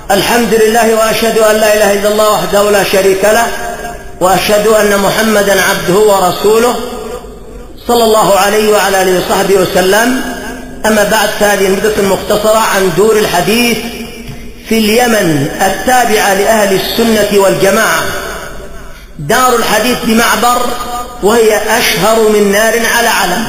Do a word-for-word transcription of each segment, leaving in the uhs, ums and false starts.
الحمد لله، وأشهد أن لا إله إلا الله وحده لا شريك له، وأشهد أن محمدا عبده ورسوله صلى الله عليه وعلى آله وصحبه وسلم. أما بعد، فهذه المدة المختصرة عن دور الحديث في اليمن التابعة لأهل السنة والجماعة. دار الحديث بمعبر، وهي أشهر من نار على علم.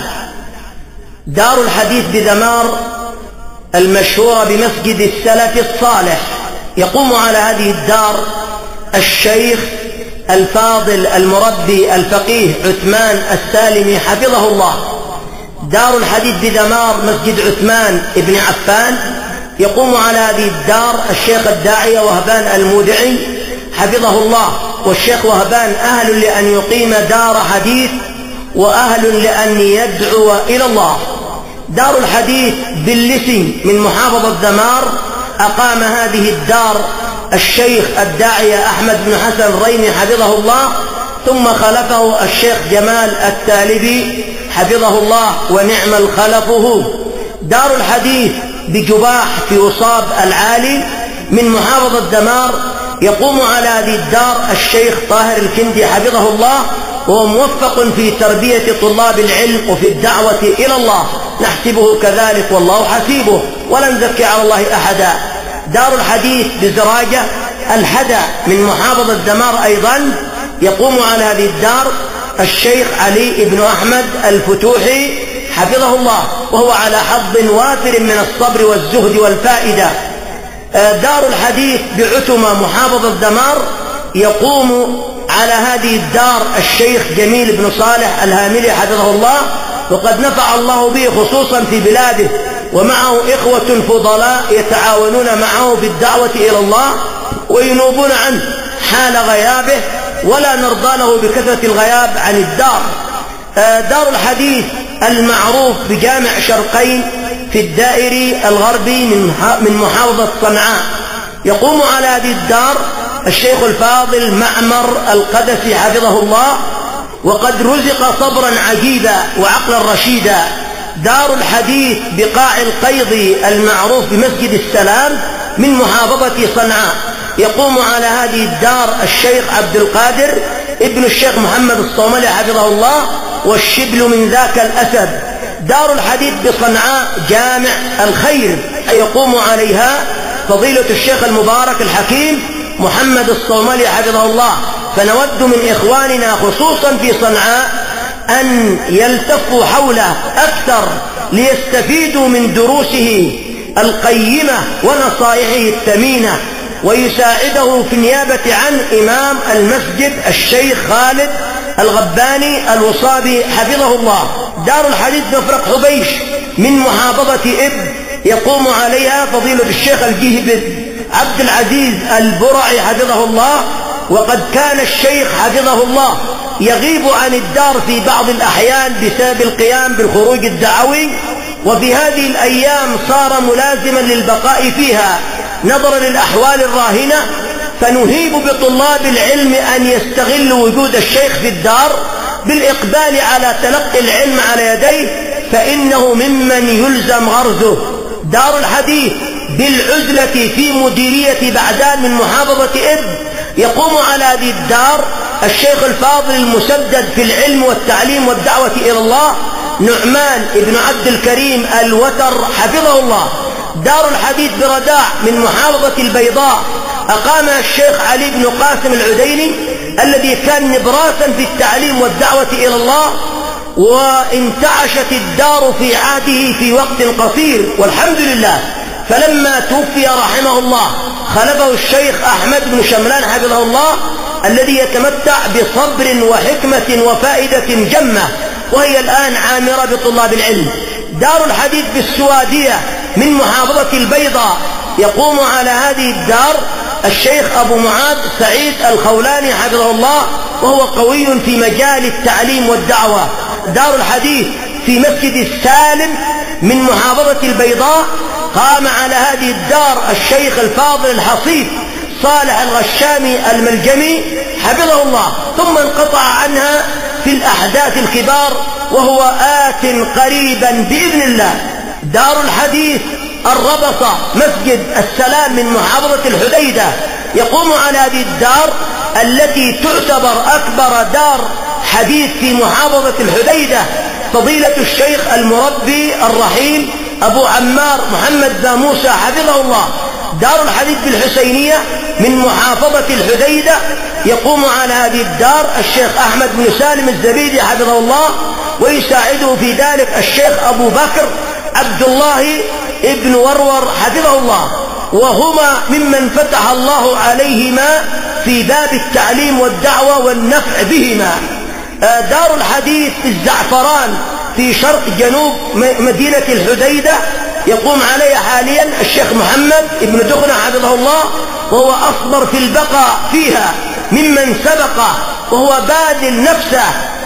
دار الحديث بدمار المشهورة بمسجد السلف الصالح. يقوم على هذه الدار الشيخ الفاضل المربي الفقيه عثمان السالمي حفظه الله. دار الحديث بدمار مسجد عثمان بن عفان. يقوم على هذه الدار الشيخ الداعية وهبان المودعي حفظه الله. والشيخ وهبان أهل لأن يقيم دار حديث، وأهل لأن يدعو إلى الله. دار الحديث باللسن من محافظة دمار. أقام هذه الدار الشيخ الداعية أحمد بن حسن الريمي حفظه الله، ثم خلفه الشيخ جمال التالبي حفظه الله ونعم الخلفه. دار الحديث بجباح في وصاب العالي من محافظة دمار. يقوم على هذه الدار الشيخ طاهر الكندي حفظه الله، وهو موفق في تربية طلاب العلم وفي الدعوة إلى الله، نحسبه كذلك والله حسيبه، ولا نزكي على الله أحدا. دار الحديث بزراجة الحدى من محافظة دمار أيضا. يقوم على هذه الدار الشيخ علي بن أحمد الفتوحي حفظه الله، وهو على حظ وافر من الصبر والزهد والفائدة. دار الحديث بعتمة محافظة دمار. يقوم على هذه الدار الشيخ جميل بن صالح الهاملي حفظه الله، وقد نفع الله به خصوصا في بلاده، ومعه إخوة فضلاء يتعاونون معه في الدعوة إلى الله وينوبون عنه حال غيابه، ولا نرضى له بكثرة الغياب عن الدار. دار الحديث المعروف بجامع شرقين في الدائري الغربي من محافظة صنعاء. يقوم على هذه الدار الشيخ الفاضل معمر القدسي حفظه الله، وقد رزق صبرا عجيبا وعقلا رشيدا. دار الحديث بقاع القيضي المعروف بمسجد السلام من محافظة صنعاء. يقوم على هذه الدار الشيخ عبد القادر ابن الشيخ محمد الصوملي حفظه الله، والشبل من ذاك الأسد. دار الحديث بصنعاء جامع الخير، يقوم عليها فضيلة الشيخ المبارك الحكيم محمد الصوملي حفظه الله. فنود من إخواننا خصوصا في صنعاء أن يلتفوا حوله أكثر ليستفيدوا من دروسه القيمة ونصائحه الثمينة، ويساعده في النيابة عن إمام المسجد الشيخ خالد الغباني الوصابي حفظه الله. دار الحديث مفرق حبيش من محافظة إب. يقوم عليها فضيلة الشيخ الجهبذ عبد العزيز البرعي حفظه الله، وقد كان الشيخ حفظه الله يغيب عن الدار في بعض الأحيان بسبب القيام بالخروج الدعوي، وفي هذه الأيام صار ملازما للبقاء فيها نظرا للأحوال الراهنة. فنهيب بطلاب العلم أن يستغلوا وجود الشيخ في الدار بالإقبال على تلقي العلم على يديه، فإنه ممن يلزم غرزه. دار الحديث بالعزلة في مديرية بعدان من محافظة إب. يقوم على هذه الدار الشيخ الفاضل المسدد في العلم والتعليم والدعوة إلى الله نعمان ابن عبد الكريم الوتر حفظه الله. دار الحديث برداع من محافظة البيضاء. أقامها الشيخ علي بن قاسم العديني، الذي كان نبراسا في التعليم والدعوة إلى الله، وانتعشت الدار في عهده في وقت قصير والحمد لله. فلما توفي رحمه الله خلفه الشيخ أحمد بن شملان حفظه الله، الذي يتمتع بصبر وحكمة وفائدة جمة، وهي الآن عامرة بطلاب العلم. دار الحديث بالسوادية من محافظة البيضاء. يقوم على هذه الدار الشيخ أبو معاذ سعيد الخولاني حفظه الله، وهو قوي في مجال التعليم والدعوة. دار الحديث في مسجد السالم من محافظة البيضاء. قام على هذه الدار الشيخ الفاضل الحصيف صالح الغشامي الملجمي حفظه الله، ثم انقطع عنها في الأحداث الكبار، وهو آت قريبا بإذن الله. دار الحديث الربصة مسجد السلام من محافظة الحديدة. يقوم على هذه الدار التي تعتبر أكبر دار حديث في محافظة الحديدة فضيلة الشيخ المربي الرحيم أبو عمار محمد ذا موسى حفظه الله. دار الحديث بالحسينية من محافظة الحديدة يقوم على هذه الدار الشيخ أحمد بن سالم الزبيدي حفظه الله، ويساعده في ذلك الشيخ أبو بكر عبد الله ابن ورور حفظه الله، وهما ممن فتح الله عليهما في باب التعليم والدعوة والنفع بهما. دار الحديث الزعفران في شرق جنوب مدينة الحديدة يقوم عليها حاليا الشيخ محمد ابن دخنة حفظه الله، وهو أصبر في البقاء فيها ممن سبقه، وهو باذل نفسه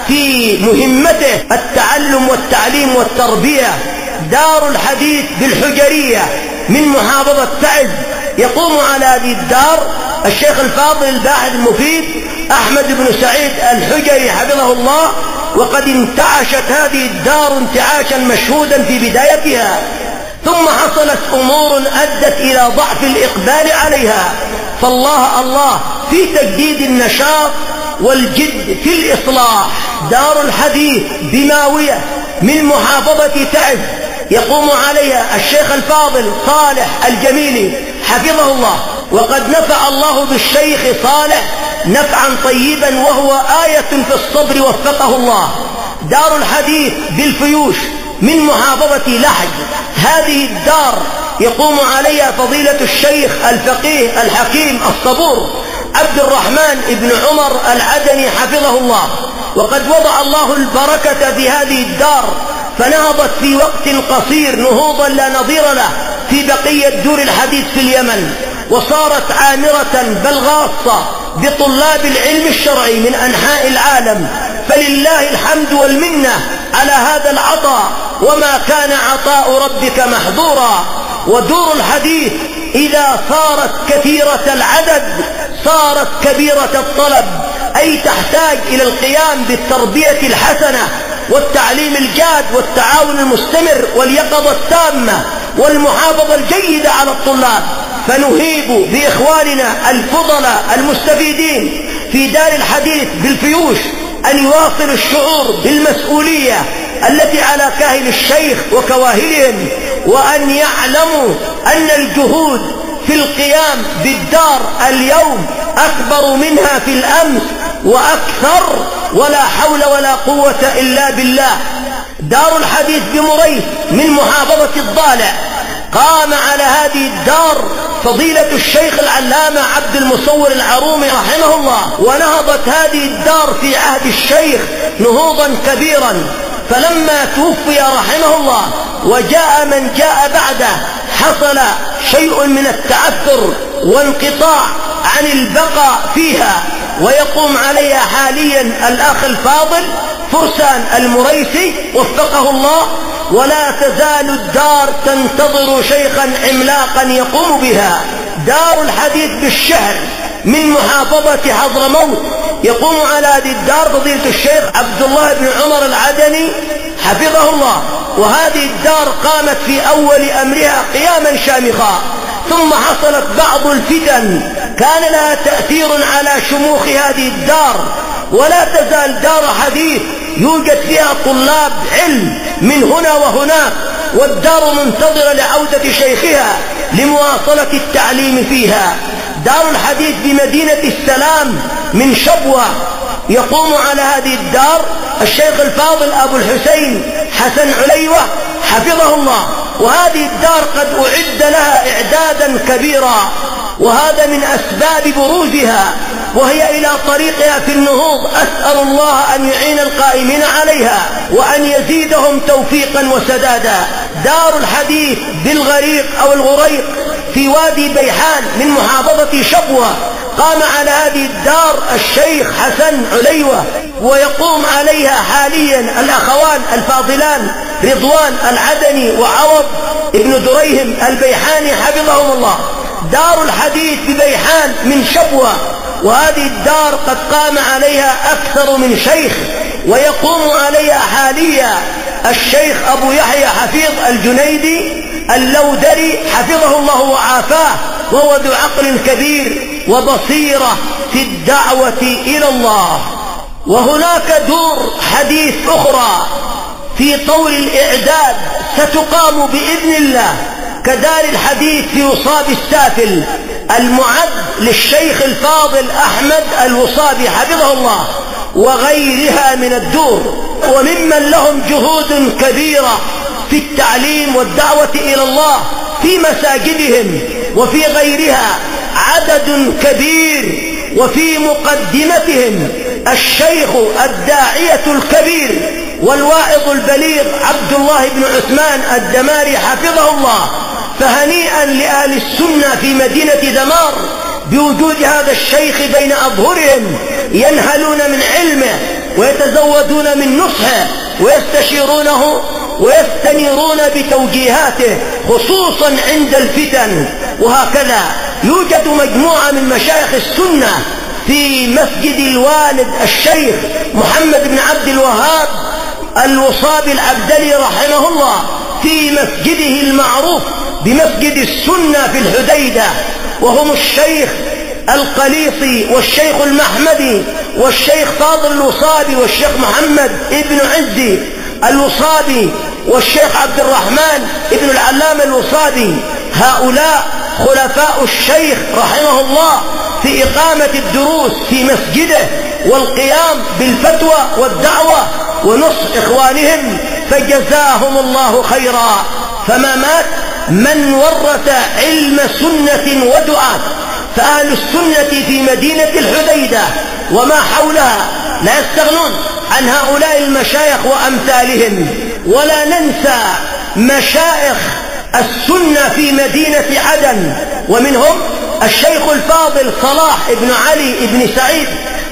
في مهمته التعلم والتعليم والتربية. دار الحديث بالحجرية من محافظة تعز يقوم على هذه الدار الشيخ الفاضل الباحث المفيد أحمد بن سعيد الحجري حفظه الله، وقد انتعشت هذه الدار انتعاشا مشهودا في بدايتها، ثم حصلت أمور أدت إلى ضعف الإقبال عليها، فالله الله في تجديد النشاط والجد في الإصلاح. دار الحديث بماوية من محافظة تعز يقوم عليها الشيخ الفاضل صالح الجميلي حفظه الله، وقد نفع الله بالشيخ صالح نفعا طيبا وهو آية في الصبر وفقه الله. دار الحديث بالفيوش من محافظة لحج، هذه الدار يقوم عليها فضيلة الشيخ الفقيه الحكيم الصبور عبد الرحمن بن عمر العدني حفظه الله، وقد وضع الله البركة في هذه الدار، فنهضت في وقت قصير نهوضا لا نظير له في بقية دور الحديث في اليمن، وصارت عامرة بل غاصة بطلاب العلم الشرعي من أنحاء العالم، فلله الحمد والمنة على هذا العطاء، وما كان عطاء ربك محظورا. ودور الحديث إذا صارت كثيرة العدد صارت كبيرة الطلب، أي تحتاج إلى القيام بالتربية الحسنة والتعليم الجاد والتعاون المستمر واليقظة التامة والمحافظة الجيدة على الطلاب. فنهيب بإخواننا الفضلاء المستفيدين في دار الحديث بالفيوش أن يواصلوا الشعور بالمسؤولية التي على كاهل الشيخ وكواهلهم، وأن يعلموا أن الجهود في القيام بالدار اليوم أكبر منها في الأمس وأكثر، ولا حول ولا قوة إلا بالله. دار الحديث بمريث من محافظة الضالع قام على هذه الدار فضيلة الشيخ العلامة عبد المصور العرومي رحمه الله، ونهضت هذه الدار في عهد الشيخ نهوضا كبيرا، فلما توفي رحمه الله وجاء من جاء بعده حصل شيء من التعثر وانقطاع عن البقاء فيها، ويقوم عليها حاليا الأخ الفاضل فرسان المريسي وفقه الله، ولا تزال الدار تنتظر شيخا عملاقا يقوم بها. دار الحديث بالشهر من محافظة حضرموت يقوم على هذه الدار فضيلة الشيخ عبد الله بن عمر العدني حفظه الله، وهذه الدار قامت في أول أمرها قياما شامخا، ثم حصلت بعض الفتن كان لها تأثير على شموخ هذه الدار، ولا تزال دار حديث يوجد فيها طلاب علم من هنا وهناك، والدار منتظرة لعودة شيخها لمواصلة التعليم فيها. دار الحديث بمدينة السلام من شبوة يقوم على هذه الدار الشيخ الفاضل أبو الحسين حسن عليوة حفظه الله، وهذه الدار قد أعد لها إعدادا كبيرا، وهذا من أسباب بروزها وهي إلى طريقها في النهوض. أسأل الله أن يعين القائمين عليها وأن يزيدهم توفيقا وسدادا. دار الحديث بالغريق أو الغريق في وادي بيحان من محافظة شبوة قام على هذه الدار الشيخ حسن عليوة، ويقوم عليها حاليا الأخوان الفاضلان رضوان العدني وعوض ابن دريهم البيحاني حفظهم الله. دار الحديث ببيحان من شبوة، وهذه الدار قد قام عليها أكثر من شيخ، ويقوم عليها حاليا الشيخ أبو يحيى حفيظ الجنيدي اللودري حفظه الله وعافاه، وهو ذو عقل كبير وبصيرة في الدعوة إلى الله. وهناك دور حديث أخرى في طور الإعداد ستقام بإذن الله كدار الحديث في وصاب السافل المعد للشيخ الفاضل أحمد الوصابي حفظه الله، وغيرها من الدور، وممن لهم جهود كبيرة في التعليم والدعوة إلى الله في مساجدهم وفي غيرها عدد كبير، وفي مقدمتهم الشيخ الداعية الكبير والواعظ البليغ عبد الله بن عثمان الدماري حفظه الله. فهنيئا لأهل السنة في مدينة دمار بوجود هذا الشيخ بين أظهرهم، ينهلون من علمه ويتزودون من نصحه ويستشيرونه ويستنيرون بتوجيهاته خصوصا عند الفتن. وهكذا يوجد مجموعة من مشايخ السنة في مسجد الوالد الشيخ محمد بن عبد الوهاب الوصابي العبدلي رحمه الله في مسجده المعروف بمسجد السنة في الحديدة، وهم الشيخ القليصي والشيخ المحمدي والشيخ فاضل الوصابي والشيخ محمد ابن عزي الوصابي والشيخ عبد الرحمن ابن العلامة الوصابي. هؤلاء خلفاء الشيخ رحمه الله في إقامة الدروس في مسجده والقيام بالفتوى والدعوة ونصح إخوانهم، فجزاهم الله خيرا. فما مات من ورث علم سنة ودعاة، فأهل السنة في مدينة الحديدة وما حولها لا يستغنون عن هؤلاء المشايخ وأمثالهم. ولا ننسى مشايخ السنة في مدينة عدن، ومنهم الشيخ الفاضل صلاح بن علي بن سعيد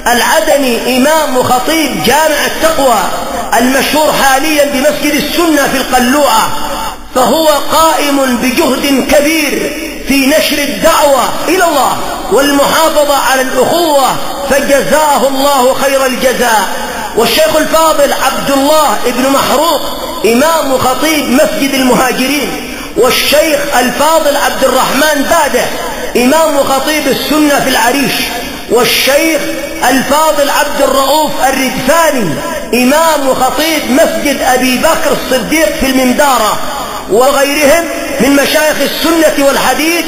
العدني إمام وخطيب جامع التقوى المشهور حاليا بمسجد السنة في القلوعة، فهو قائم بجهد كبير في نشر الدعوة إلى الله والمحافظة على الأخوة، فجزاه الله خير الجزاء. والشيخ الفاضل عبد الله بن محروق إمام وخطيب مسجد المهاجرين، والشيخ الفاضل عبد الرحمن بادة إمام وخطيب السنة في العريش، والشيخ الفاضل عبد الرؤوف الردفاني إمام وخطيب مسجد أبي بكر الصديق في المندارة، وغيرهم من مشايخ السنة والحديث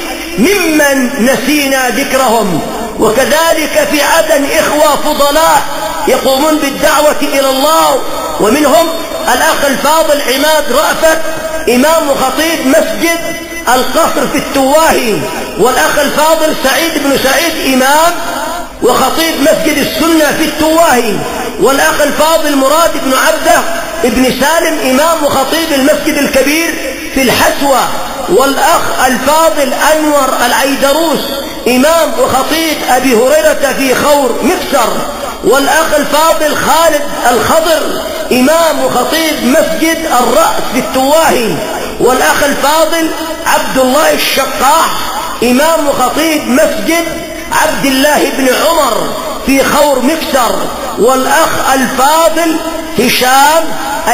ممن نسينا ذكرهم. وكذلك في عدن إخوة فضلاء يقومون بالدعوة إلى الله، ومنهم الأخ الفاضل عماد رأفت إمام وخطيب مسجد القصر في التواهي، والأخ الفاضل سعيد بن سعيد إمام وخطيب مسجد السنة في التواهي، والأخ الفاضل مراد بن عبده ابن سالم إمام وخطيب المسجد الكبير في الحسوة، والأخ الفاضل أنور العيدروس إمام وخطيب أبي هريرة في خور مكسر، والأخ الفاضل خالد الخضر إمام وخطيب مسجد الرأس في التواهي، والأخ الفاضل عبد الله الشقاح إمام وخطيب مسجد عبد الله بن عمر في خور مكسر، والأخ الفاضل هشام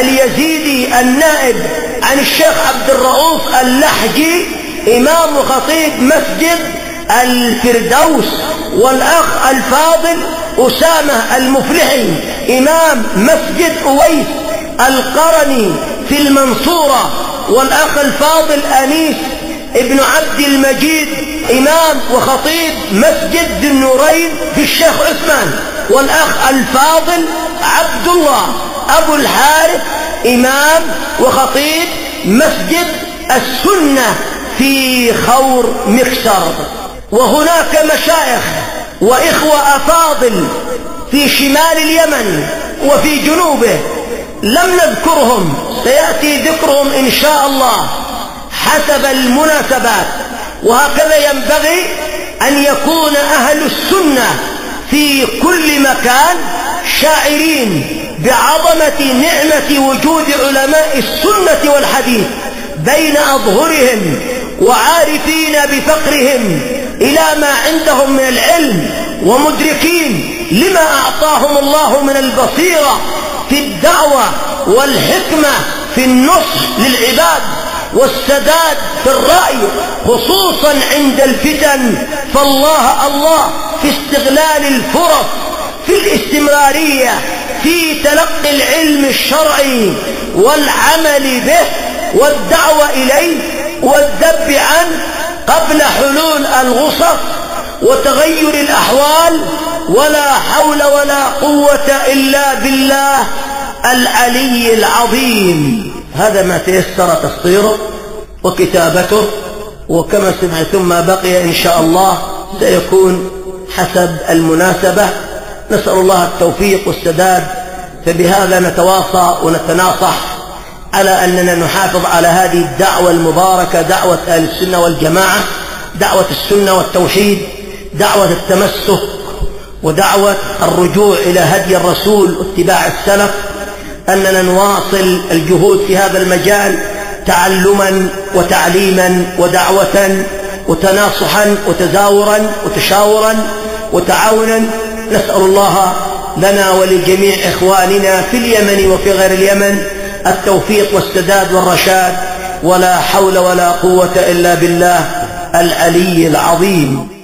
اليزيدي النائب عن الشيخ عبد الرؤوف اللحجي إمام وخطيب مسجد الفردوس، والأخ الفاضل أسامة المفلحي إمام مسجد أويس القرني في المنصورة، والأخ الفاضل أنيس ابن عبد المجيد إمام وخطيب مسجد ذي النورين في الشيخ عثمان، والأخ الفاضل عبد الله أبو الحارث إمام وخطيب مسجد السنة في خور مكسر. وهناك مشايخ وإخوة أفاضل في شمال اليمن وفي جنوبه لم نذكرهم، سيأتي ذكرهم إن شاء الله حسب المناسبات. وهكذا ينبغي أن يكون أهل السنة في كل مكان شاعرين بعظمة نعمة وجود علماء السنة والحديث بين أظهرهم، وعارفين بفقرهم إلى ما عندهم من العلم، ومدركين لما أعطاهم الله من البصيرة في الدعوة والحكمة في النصح للعباد. والسداد في الرأي خصوصا عند الفتن، فالله الله في استغلال الفرص، في الاستمرارية في تلقي العلم الشرعي والعمل به والدعوة إليه والذب عنه قبل حلول الغصص وتغير الأحوال. ولا حول ولا قوة إلا بالله العلي العظيم. هذا ما تيسر تصديره وكتابته، وكما سمعت ثم بقي إن شاء الله سيكون حسب المناسبة. نسأل الله التوفيق والسداد. فبهذا نتواصى ونتناصح على أننا نحافظ على هذه الدعوة المباركة، دعوة أهل السنة والجماعة، دعوة السنة والتوحيد، دعوة التمسك ودعوة الرجوع إلى هدي الرسول واتباع السلف، أننا نواصل الجهود في هذا المجال تعلما وتعليما ودعوة وتناصحا وتزاورا وتشاورا وتعاونا. نسأل الله لنا ولجميع إخواننا في اليمن وفي غير اليمن التوفيق والسداد والرشاد، ولا حول ولا قوة إلا بالله العلي العظيم.